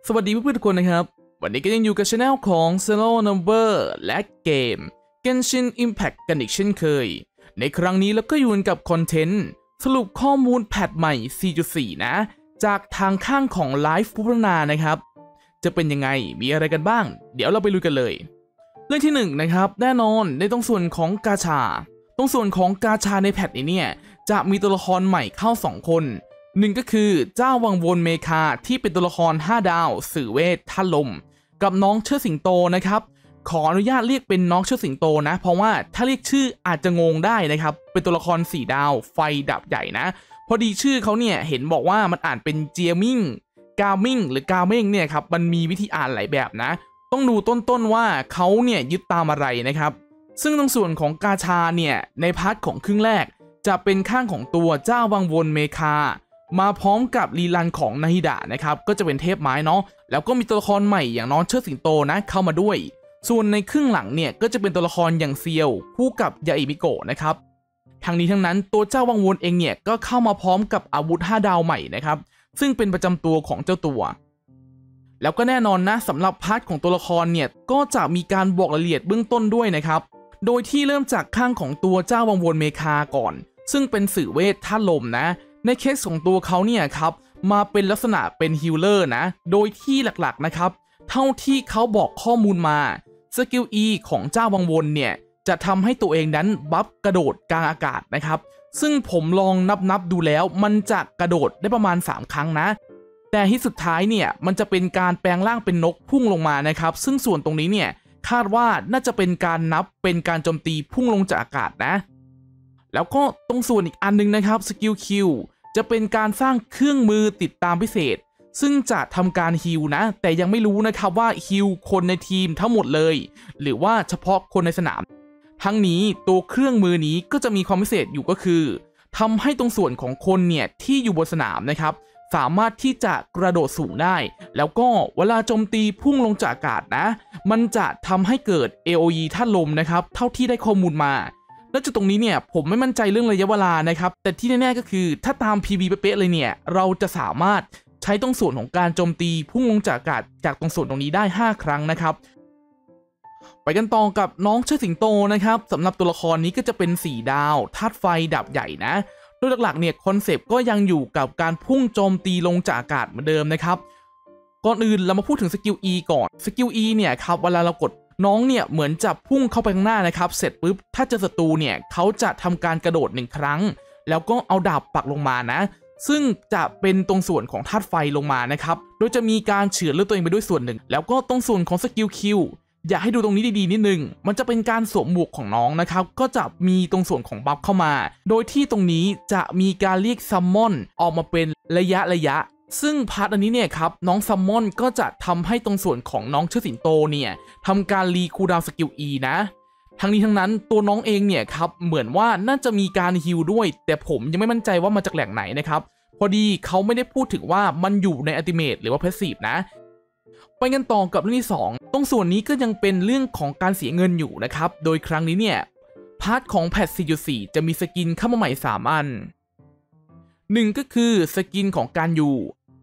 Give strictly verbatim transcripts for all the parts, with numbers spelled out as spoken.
สวัสดีเพื่อนๆทุกคนนะครับวันนี้ก็ยังอยู่กับช anel ของ Zero Number และเกม Genshin Impact กันอีกเช่นเคยในครั้งนี้เราก็อยู่กับคอนเทนต์สรุปข้อมูลแพทใหม่ สี่จุดสี่ นะจากทางข้างของไลฟ์ผู้พัฒนานะครับจะเป็นยังไงมีอะไรกันบ้างเดี๋ยวเราไปลุยกันเลยเรื่องที่หนึ่งนะครับแน่นอนในตรงส่วนของกาชาตรงส่วนของกาชาในแพทนี้เนี่ยจะมีตัวละครใหม่เข้าสองคนหนึ่งก็คือเจ้าวังวนเมคาที่เป็นตัวละครห้าดาวสื่อเวทท่าลมกับน้องเชิดสิงโตนะครับขออนุญาตเรียกเป็นน้องเชิดสิงโตนะเพราะว่าถ้าเรียกชื่ออาจจะงงได้นะครับเป็นตัวละครสี่ดาวไฟดับใหญ่นะพอดีชื่อเขาเนี่ยเห็นบอกว่ามันอ่านเป็นเจียมิงกามิงหรือกาเม้งเนี่ยครับมันมีวิธีอ่านหลายแบบนะต้องดูต้นๆว่าเขาเนี่ยยึดตามอะไรนะครับซึ่งตรงส่วนของกาชาเนี่ยในพาร์ทของครึ่งแรกจะเป็นข้างของตัวเจ้าวังวนเมคามาพร้อมกับรีลันของนาฮิดะนะครับก็จะเป็นเทพไม้เนาะแล้วก็มีตัวละครใหม่อย่างน้องเชิดสิงโตนะเข้ามาด้วยส่วนในครึ่งหลังเนี่ยก็จะเป็นตัวละครอย่างเซียวคู่กับยาอิมิโกะนะครับทั้งนี้ทั้งนั้นตัวเจ้าวังวนเองเนี่ยก็เข้ามาพร้อมกับอาวุธห้าดาวใหม่นะครับซึ่งเป็นประจำตัวของเจ้าตัวแล้วก็แน่นอนนะสำหรับพาร์ทของตัวละครเนี่ยก็จะมีการบอกรายละเอียดเบื้องต้นด้วยนะครับโดยที่เริ่มจากข้างของตัวเจ้าวังวนเมคาก่อนซึ่งเป็นสื่อเวทธาตุลมนะในเคสของตัวเขาเนี่ยครับมาเป็นลักษณะเป็นฮีลเลอร์นะโดยที่หลักๆนะครับเท่าที่เขาบอกข้อมูลมาสกิล E ของเจ้าวังวนเนี่ยจะทำให้ตัวเองนั้นบัฟกระโดดกลางอากาศนะครับซึ่งผมลองนับๆดูแล้วมันจะกระโดดได้ประมาณสามครั้งนะแต่ที่สุดท้ายเนี่ยมันจะเป็นการแปลงร่างเป็นนกพุ่งลงมานะครับซึ่งส่วนตรงนี้เนี่ยคาดว่าน่าจะเป็นการนับเป็นการโจมตีพุ่งลงจากอากาศนะแล้วก็ตรงส่วนอีกอันนึงนะครับสกิล Qจะเป็นการสร้างเครื่องมือติดตามพิเศษซึ่งจะทำการฮีลนะแต่ยังไม่รู้นะครับว่าฮีลคนในทีมทั้งหมดเลยหรือว่าเฉพาะคนในสนามทั้งนี้ตัวเครื่องมือนี้ก็จะมีความพิเศษอยู่ก็คือทำให้ตรงส่วนของคนเนี่ยที่อยู่บนสนามนะครับสามารถที่จะกระโดดสูงได้แล้วก็เวลาโจมตีพุ่งลงจากอากาศนะมันจะทำให้เกิด เอ โอ อี ธาตุลมนะครับเท่าที่ได้ข้อมูลมาแล้วจุดตรงนี้เนี่ยผมไม่มั่นใจเรื่องระยะเวลานะครับแต่ที่แน่ๆก็คือถ้าตาม พี วี เป๊ะๆเลยเนี่ยเราจะสามารถใช้ตรงส่วนของการโจมตีพุ่งลงจากอากาศจากตรงส่วนตรงนี้ได้ห้าครั้งนะครับไปกันต่อกับน้องเชิดสิงโตนะครับสำหรับตัวละครนี้ก็จะเป็นสี่ดาวธาตุไฟดับใหญ่นะโดยหลักๆเนี่ยคอนเซปต์ก็ยังอยู่กับการพุ่งโจมตีลงจากอากาศเหมือนเดิมนะครับก่อนอื่นเรามาพูดถึงสกิล E ก่อนสกิล E เนี่ยครับเวลาเรากดน้องเนี่ยเหมือนจะพุ่งเข้าไปข้างหน้านะครับเสร็จปุ๊บถ้าเจอศัตรูเนี่ยเขาจะทำการกระโดดหนึ่งครั้งแล้วก็เอาดาบปักลงมานะซึ่งจะเป็นตรงส่วนของธาตุไฟลงมานะครับโดยจะมีการเฉือนเลือดตัวเองไปด้วยส่วนหนึ่งแล้วก็ตรงส่วนของสกิล Q อยากให้ดูตรงนี้ดีๆนิดนึงมันจะเป็นการสวมหมวกของน้องนะครับก็จะมีตรงส่วนของบัฟเข้ามาโดยที่ตรงนี้จะมีการเรียกซัมมอนออกมาเป็นระยะระยะซึ่งพาร์ทอันนี้เนี่ยครับน้องซัมมอนก็จะทำให้ตรงส่วนของน้องเชิดสิงโตเนี่ยทำการรีคูลดาวน์สกิล E นะทั้งนี้ทั้งนั้นตัวน้องเองเนี่ยครับเหมือนว่าน่าจะมีการฮีลด้วยแต่ผมยังไม่มั่นใจว่ามาจากแหล่งไหนนะครับพอดีเขาไม่ได้พูดถึงว่ามันอยู่ในอัลติเมทหรือว่าเพสซีฟนะไปกันต่อกับเรื่องที่สองตรงส่วนนี้ก็ยังเป็นเรื่องของการเสียเงินอยู่นะครับโดยครั้งนี้เนี่ยพาร์ทของแพท สี่จุดสี่ จะมีสกินเข้ามาใหม่สามอันหนึ่งก็คือสกินของการอยู่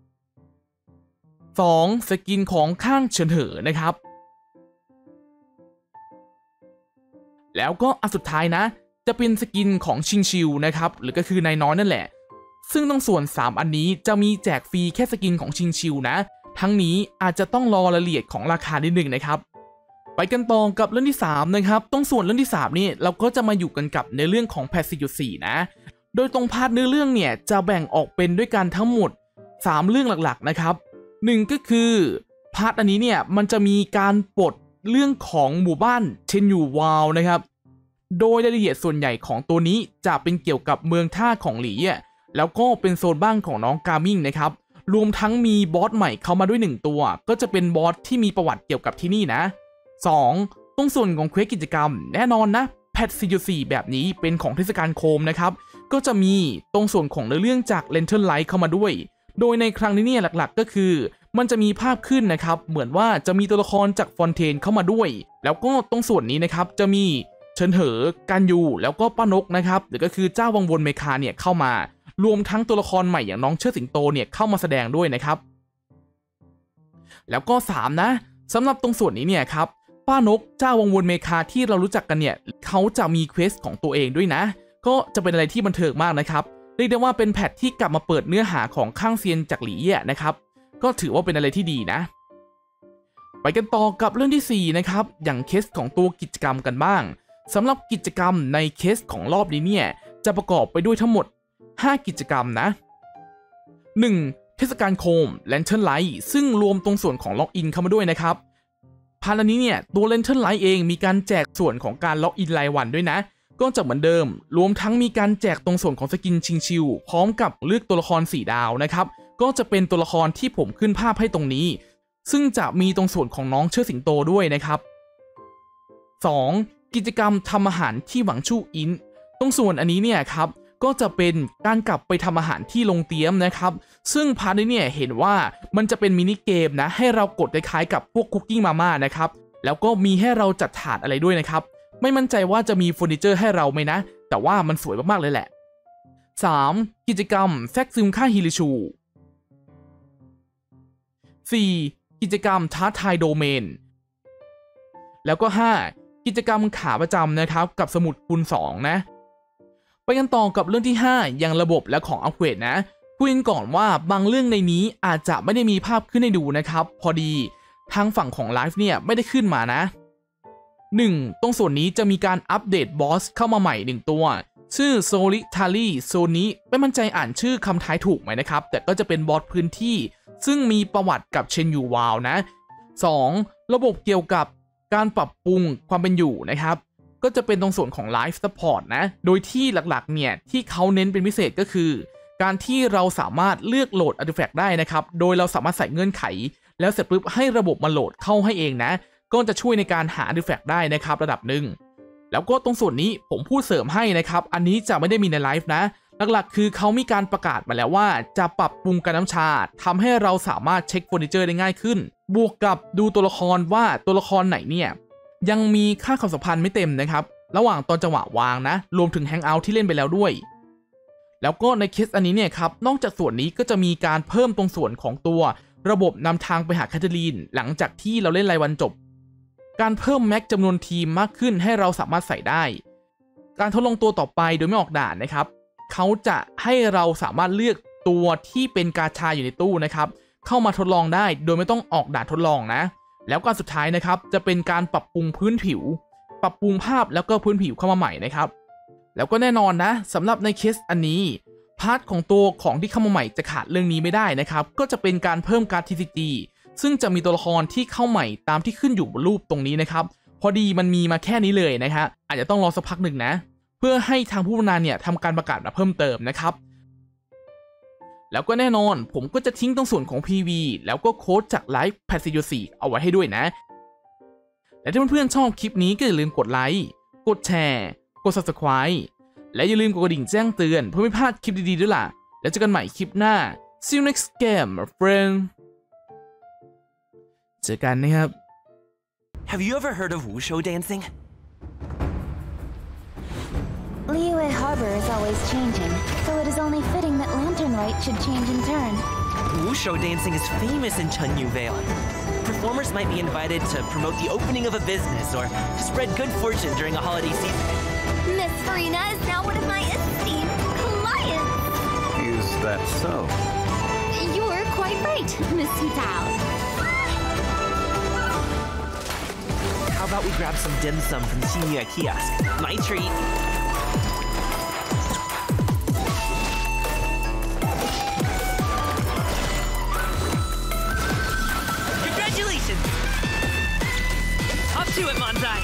สองสกินของข้างเฉินเหอนะครับแล้วก็อันสุดท้ายนะจะเป็นสกินของชิงชิวนะครับหรือก็คือนายน้อยนั่นแหละซึ่งตรงส่วนสามอันนี้จะมีแจกฟรีแค่สกินของชิงชิวนะทั้งนี้อาจจะต้องรอรายละเอียดของราคานิดนึงนะครับไปกันต่อกับเรื่องที่สามนะครับตรงส่วนเรื่องที่สามนี่เราก็จะมาอยู่กันกับในเรื่องของแพท สี่จุดสี่ นะโดยตรงพาร์ทเนื้อเรื่องเนี่ยจะแบ่งออกเป็นด้วยกันทั้งหมดสามเรื่องหลักๆนะครับหนึ่งก็คือพาร์ทอันนี้เนี่ยมันจะมีการปลดเรื่องของหมู่บ้านเชนยูวาวนะครับโดยรายละเอียดส่วนใหญ่ของตัวนี้จะเป็นเกี่ยวกับเมืองท่าของหลีอ่ะแล้วก็เป็นโซนบ้านของน้องกามิงนะครับรวมทั้งมีบอสใหม่เข้ามาด้วยหนึ่งตัวก็จะเป็นบอสที่มีประวัติเกี่ยวกับที่นี่นะสองตรงส่วนของเควสกิจกรรมแน่นอนนะแพท สี่จุดสี่ แบบนี้เป็นของเทศกาลโคมนะครับก็จะมีตรงส่วนของเรื่องจากเลนเทิร์นไลท์เข้ามาด้วยโดยในครั้งนี้เนี่ยหลักๆก็คือมันจะมีภาพขึ้นนะครับเหมือนว่าจะมีตัวละครจากฟอนเทนเข้ามาด้วยแล้วก็ตรงส่วนนี้นะครับจะมีเฉินเหอกันยูแล้วก็ป้านกนะครับหรือก็คือเจ้าวังวนเมคาเนี่ยเข้ามารวมทั้งตัวละครใหม่อย่างน้องเชิดสิงโตเนี่ยเข้ามาแสดงด้วยนะครับแล้วก็สามนะสำหรับตรงส่วนนี้เนี่ยครับป้านกเจ้าวงวนเมคาที่เรารู้จักกันเนี่ยเขาจะมีเควสของตัวเองด้วยนะก็จะเป็นอะไรที่บันเทิงมากนะครับเรียกได้ว่าเป็นแพทที่กลับมาเปิดเนื้อหาของข้างเซียนจากหลี่เย่นะครับก็ถือว่าเป็นอะไรที่ดีนะไปกันต่อกับเรื่องที่สี่นะครับอย่างเคสของตัวกิจกรรมกันบ้างสำหรับกิจกรรมในเคสของรอบนี้เนี่ยจะประกอบไปด้วยทั้งหมดห้ากิจกรรมนะ หนึ่ง. เทศกาลโคม Lantern Light ซึ่งรวมตรงส่วนของล็อกอินเข้ามาด้วยนะครับพาร์ทนี้เนี่ยตัว Lantern Light เองมีการแจกส่วนของการล็อกอินรายวันด้วยนะก็จะเหมือนเดิมรวมทั้งมีการแจกตรงส่วนของสกินชิงชิวพร้อมกับเลือกตัวละครสี่ดาวนะครับก็จะเป็นตัวละครที่ผมขึ้นภาพให้ตรงนี้ซึ่งจะมีตรงส่วนของน้องเชิดสิงโตด้วยนะครับ สอง. กิจกรรมทำอาหารที่หวังชู่อินตรงส่วนอันนี้เนี่ยครับก็จะเป็นการกลับไปทำอาหารที่ลงเตี้ยมนะครับซึ่งพาร์ทนี้เนี่ยเห็นว่ามันจะเป็นมินิเกมนะให้เรากดคล้ายๆกับพวกคุกกิ้งมาม่านะครับแล้วก็มีให้เราจัดถาดอะไรด้วยนะครับไม่มั่นใจว่าจะมีเฟอร์นิเจอร์ให้เราไหมนะแต่ว่ามันสวยมากๆเลยแหละ สาม. กิจกรรมแซกซึมค่าฮิริชู สี่. กิจกรรมท้าทายโดเมนแล้วก็ ห้า. กิจกรรมขาประจำนะครับกับสมุดคูณสองนะไปกันต่อกับเรื่องที่ห้าอย่างระบบและของอัปเกรดนะพูดกันก่อนว่าบางเรื่องในนี้อาจจะไม่ได้มีภาพขึ้นให้ดูนะครับพอดีทางฝั่งของไลฟ์เนี่ยไม่ได้ขึ้นมานะ หนึ่ง. ตรงส่วนนี้จะมีการอัปเดตบอสเข้ามาใหม่หนึ่งตัวชื่อ Solitary โซนนี้ไม่มั่นใจอ่านชื่อคำท้ายถูกไหมนะครับแต่ก็จะเป็นบอสพื้นที่ซึ่งมีประวัติกับเชนยูวาวนะ สอง. ระบบเกี่ยวกับการปรับปรุงความเป็นอยู่นะครับก็จะเป็นตรงส่วนของ Life Support นะโดยที่หลักๆเนี่ยที่เขาเน้นเป็นพิเศษก็คือการที่เราสามารถเลือกโหลด Artifact ได้นะครับโดยเราสามารถใส่เงื่อนไขแล้วเสร็จปุ๊บให้ระบบมาโหลดเข้าให้เองนะก็จะช่วยในการหา Artifact ได้นะครับระดับหนึ่งแล้วก็ตรงส่วนนี้ผมพูดเสริมให้นะครับอันนี้จะไม่ได้มีในไลฟ์นะหลักๆคือเขามีการประกาศมาแล้วว่าจะปรับปรุงการน้ำชาทำให้เราสามารถเช็คเฟอร์นิเจอร์ได้ง่ายขึ้นบวกกับดูตัวละครว่าตัวละครไหนเนี่ยยังมีค่าความสัมพันธ์ไม่เต็มนะครับระหว่างตอนจังหวะวางนะรวมถึงแฮงเอาท์ที่เล่นไปแล้วด้วยแล้วก็ในเคสอันนี้เนี่ยครับนอกจากส่วนนี้ก็จะมีการเพิ่มตรงส่วนของตัวระบบนำทางไปหาแคทเธอรีนหลังจากที่เราเล่นรายวันจบการเพิ่มแม็กจำนวนทีมมากขึ้นให้เราสามารถใส่ได้การทดลองตัวต่อไปโดยไม่ออกด่านนะครับเขาจะให้เราสามารถเลือกตัวที่เป็นกาชาอยู่ในตู้นะครับเข้ามาทดลองได้โดยไม่ต้องออกด่านทดลองนะแล้วการสุดท้ายนะครับจะเป็นการปรับปรุงพื้นผิวปรับปรุงภาพแล้วก็พื้นผิวเข้ามาใหม่นะครับแล้วก็แน่นอนนะสำหรับในเคสอันนี้พาร์ทของตัวของที่เข้ามาใหม่จะขาดเรื่องนี้ไม่ได้นะครับก็จะเป็นการเพิ่มการ์ด ที ซี จี ซึ่งจะมีตัวละครที่เข้าใหม่ตามที่ขึ้นอยู่บนรูปตรงนี้นะครับพอดีมันมีมาแค่นี้เลยนะฮะอาจจะต้องรอสักพักหนึ่งนะเพื่อให้ทางผู้พัฒนาเนี่ยทำการประกาศมาเพิ่มเติมนะครับแล้วก็แน่นอนผมก็จะทิ้งตรงส่วนของ พี วี แล้วก็โค้ดจากไลฟ์แพสซิโยสี่เอาไว้ให้ด้วยนะและถ้าเพื่อนๆชอบคลิปนี้ก็อย่าลืมกดไลค์กดแชร์กด ซับสไครบ์ และอย่าลืมกดกระดิ่งแจ้งเตือนเพื่อไม่พลาดคลิปดีๆด้วยล่ะแล้วเจอกันใหม่คลิปหน้า see you next game my friend เจอกันนะครับ Have you ever heard of Wushou dancing? Liyue Harbor is always changing, so it is only fitting that Lantern Rite should change in turn. Wushou dancing is famous in Chunyu Vale. Performers might be invited to promote the opening of a business or to spread good fortune during a holiday season. Miss Farina is now one of my esteemed clients. Is that so? You're quite right, Miss Hutao. How about we grab some dim sum from Shinya Kiosk? My treat. Congratulations! Up to it, Manzai!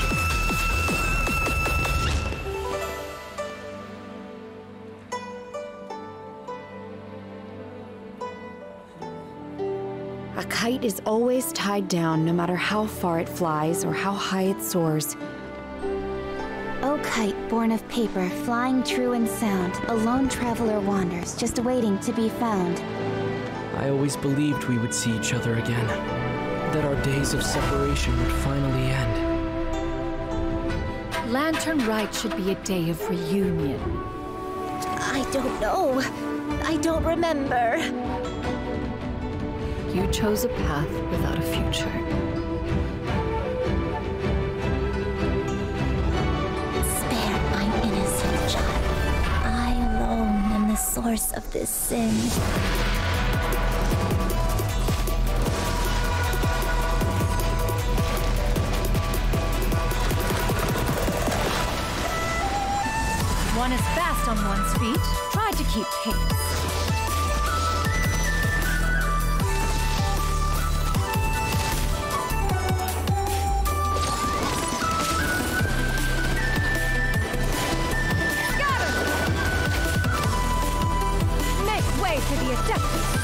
A kite is always tied down no matter how far it flies or how high it soars. O kite born of paper, flying true and sound, a lone traveler wanders, just waiting to be found. I always believed we would see each other again, that our days of separation would finally end. Lantern Rite should be a day of reunion. I don't know. I don't remember. You chose a path without a future. Spare my innocent child. I alone am the source of this sin. One is fast on one's feet. Try to keep pace. For the Adeptus.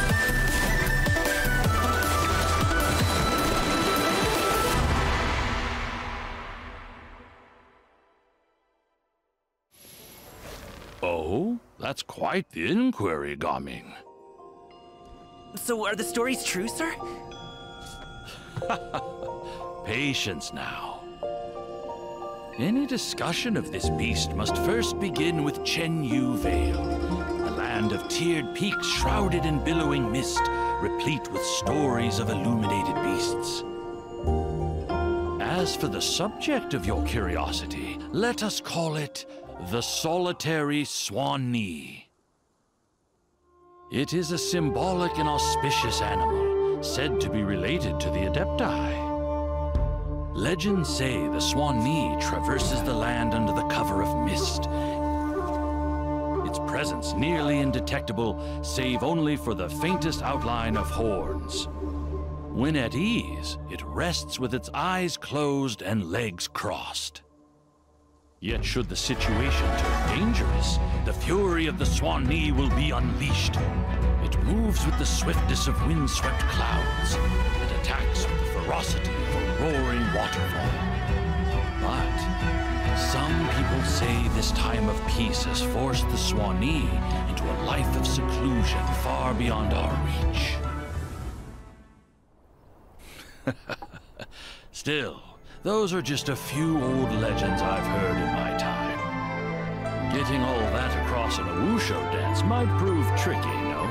Oh, that's quite the inquiry, Gaming. So are the stories true, sir? Patience now. Any discussion of this beast must first begin with Chen Yu Vale, a land of tiered peaks shrouded in billowing mist, replete with stories of illuminated beasts. As for the subject of your curiosity, let us call it the solitary Swan-Ni. It is a symbolic and auspicious animal, said to be related to the Adepti. Legends say the Swan-Ni traverses the land under the cover of mist. Its presence nearly indetectable, save only for the faintest outline of horns. When at ease, it rests with its eyes closed and legs crossed. Yet should the situation turn dangerous, the fury of the Swan-Ni will be unleashed. It moves with the swiftness of wind-swept clouds and attacks with the ferocity of a roaring waterfall. But some people say this time of peace has forced the Swan-Ni into a life of seclusion far beyond our reach. Still, those are just a few old legends I've heard in my time. Getting all that across in a wushu dance might prove tricky, no?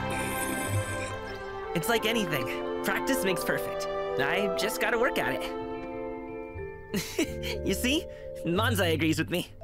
It's like anything. Practice makes perfect. I just gotta work at it. You see? Manzai agrees with me.